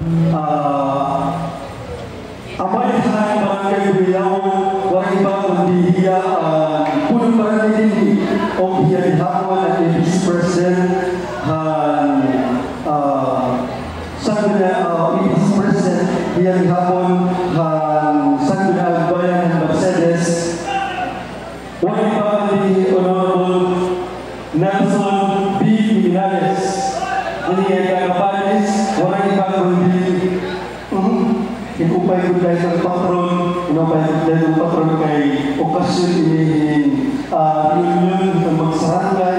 Amay sa barangay Bilaw, walang iba kundi hiya punong barangay din o hiya hapon at Vice President Vice President hiya hapon Sangguniang Bayan ng Mercedes, walang iba kundi Honorable Nelson B. Minales, hindi Kapanis, walang iba kundi ikupay ko dahil ng patron, inupay ko dahil ng patron kay okasyon inihin union ng magsarangay